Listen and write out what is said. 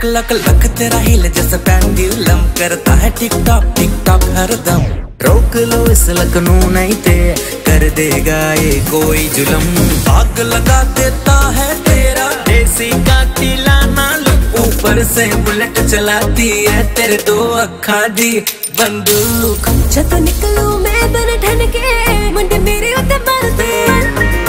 Luck luck luck तेरा हिल जैसा pendulum करता है टिक टॉक हरदम। रोक लो इस लकनू नहीं ते कर देगा ये कोई जुलम। आग लगा देता है तेरा देसी का तिलाना लुक, ऊपर से बुलेट चलाती है तेरे दो अखा दी बंदूक। जब निकलूं मैं बन ठन के मुंडे मेरे उत्ते मारते